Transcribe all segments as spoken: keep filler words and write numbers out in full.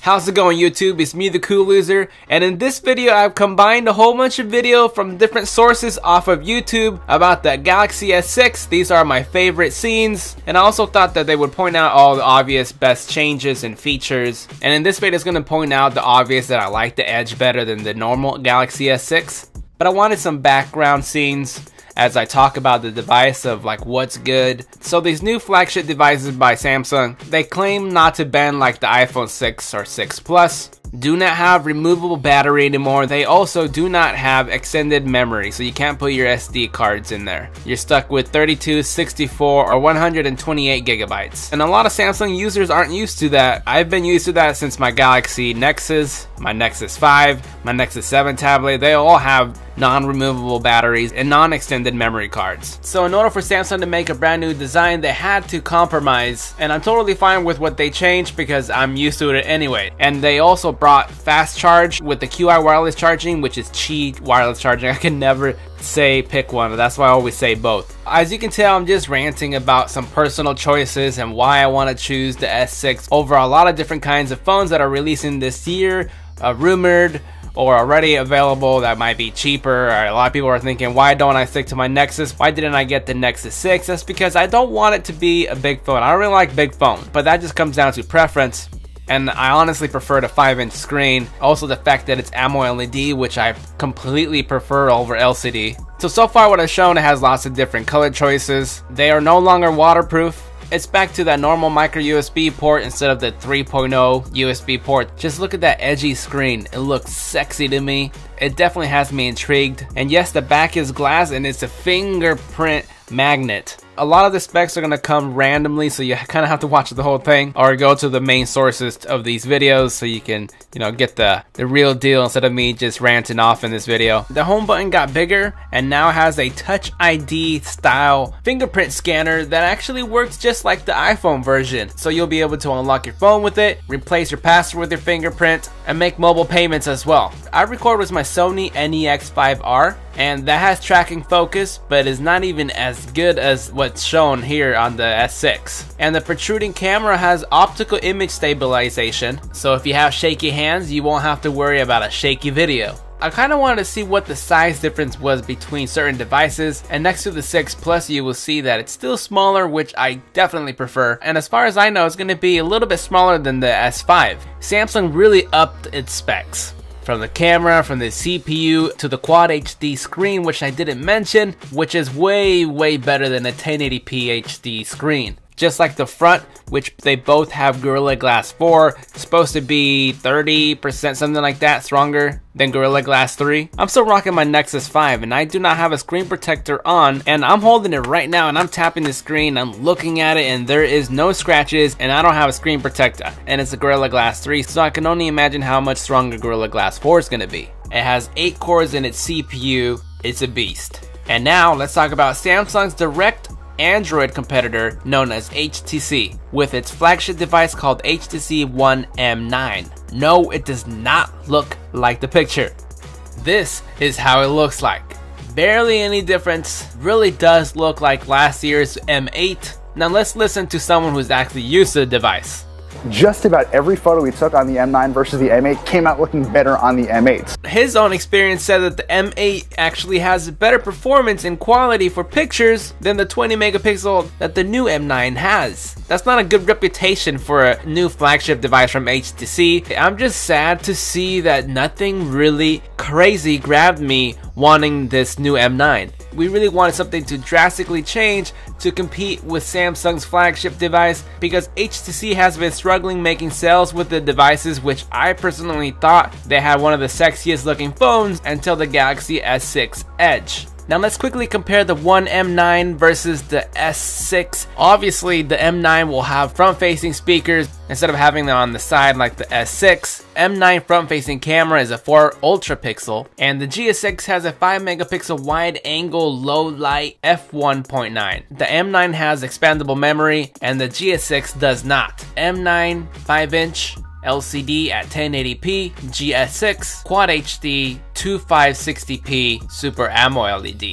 How's it going, YouTube? It's me, the Cool Loser, and in this video I've combined a whole bunch of video from different sources off of YouTube about the Galaxy S six. These are my favorite scenes, and I also thought that they would point out all the obvious best changes and features. And in this video it's going to point out the obvious that I like the Edge better than the normal Galaxy S six. But I wanted some background scenes as I talk about the device of like what's good. So these new flagship devices by Samsung, they claim not to bend like the iPhone six or six Plus, do not have removable battery anymore. They also do not have extended memory, so you can't put your S D cards in there. You're stuck with thirty-two, sixty-four, or one hundred twenty-eight gigabytes. And a lot of Samsung users aren't used to that. I've been used to that since my Galaxy Nexus, my Nexus five, my Nexus seven tablet. They all have non-removable batteries and non-extended memory cards. So in order for Samsung to make a brand new design, they had to compromise, and I'm totally fine with what they changed because I'm used to it anyway. And they also brought fast charge with the Q I wireless charging, which is Qi wireless charging. I can never say pick one, that's why I always say both. As you can tell, I'm just ranting about some personal choices and why I want to choose the S six over a lot of different kinds of phones that are releasing this year, uh, rumored or already available that might be cheaper. Or a lot of people are thinking, why don't I stick to my Nexus? Why didn't I get the Nexus six? That's because I don't want it to be a big phone. I don't really like big phones, but that just comes down to preference. And I honestly prefer the five inch screen. Also the fact that it's AMOLED L E D, which I completely prefer over L C D. So, so far what I've shown, it has lots of different color choices. They are no longer waterproof. It's back to that normal micro U S B port instead of the three point oh U S B port. Just look at that edgy screen. It looks sexy to me. It definitely has me intrigued. And yes, the back is glass and it's a fingerprint magnet. A lot of the specs are going to come randomly, so you kind of have to watch the whole thing or go to the main sources of these videos so you can, you know, get the, the real deal instead of me just ranting off in this video. The home button got bigger and now has a Touch I D style fingerprint scanner that actually works just like the iPhone version. So you'll be able to unlock your phone with it, replace your password with your fingerprint, and make mobile payments as well. I record with my Sony N E X five R, and that has tracking focus, but is not even as good as what's shown here on the S six. And the protruding camera has optical image stabilization, so if you have shaky hands, you won't have to worry about a shaky video. I kind of wanted to see what the size difference was between certain devices, and next to the six Plus you will see that it's still smaller, which I definitely prefer. And as far as I know, it's going to be a little bit smaller than the S five. Samsung really upped its specs. From the camera, from the C P U, to the Quad H D screen, which I didn't mention, which is way, way better than a ten eighty p H D screen. Just like the front, which they both have Gorilla Glass four, it's supposed to be thirty percent, something like that, stronger than Gorilla Glass three. I'm still rocking my Nexus five, and I do not have a screen protector on, and I'm holding it right now, and I'm tapping the screen, I'm looking at it, and there is no scratches, and I don't have a screen protector, and it's a Gorilla Glass three, so I can only imagine how much stronger Gorilla Glass four is going to be. It has eight cores in its C P U, it's a beast. And now, let's talk about Samsung's direct Android competitor known as H T C with its flagship device called H T C One M nine. No, it does not look like the picture. This is how it looks like. Barely any difference. Really does look like last year's M eight. Now let's listen to someone who's actually used to the device. Just about every photo we took on the M nine versus the M eight came out looking better on the M eight. His own experience said that the M eight actually has better performance and quality for pictures than the twenty megapixel that the new M nine has. That's not a good reputation for a new flagship device from H T C. I'm just sad to see that nothing really crazy grabbed me wanting this new M nine. We really wanted something to drastically change to compete with Samsung's flagship device, because H T C has been struggling making sales with the devices, which I personally thought they had one of the sexiest looking phones until the Galaxy S six Edge. Now let's quickly compare the One M nine versus the S six. Obviously the M nine will have front-facing speakers instead of having them on the side like the S six. M nine front-facing camera is a four ultra pixel, and the G S six has a five megapixel wide-angle low-light f one point nine. The M nine has expandable memory, and the G S six does not. M nine five inch L C D at ten eighty p, G S six Quad H D twenty-five sixty p Super AMOLED L E D.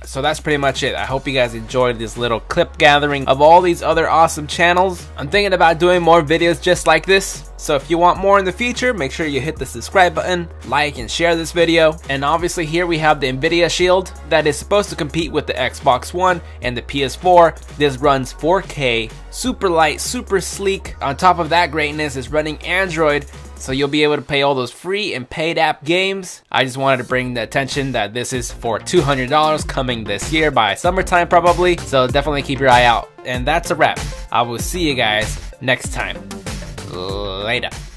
So that's pretty much it. I hope you guys enjoyed this little clip gathering of all these other awesome channels. I'm thinking about doing more videos just like this. So if you want more in the future, make sure you hit the subscribe button, like and share this video. And obviously here we have the Nvidia Shield that is supposed to compete with the Xbox One and the P S four. This runs four K, super light, super sleek. On top of that greatness, it's running Android, so you'll be able to play all those free and paid app games. I just wanted to bring the attention that this is for two hundred dollars coming this year by summertime probably. So definitely keep your eye out. And that's a wrap. I will see you guys next time. Later.